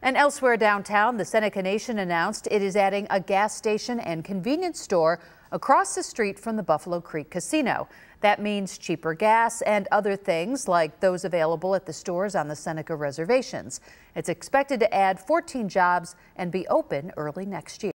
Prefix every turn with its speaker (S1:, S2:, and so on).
S1: And elsewhere downtown, the Seneca Nation announced it is adding a gas station and convenience store across the street from the Buffalo Creek Casino. That means cheaper gas and other things like those available at the stores on the Seneca reservations. It's expected to add 14 jobs and be open early next year.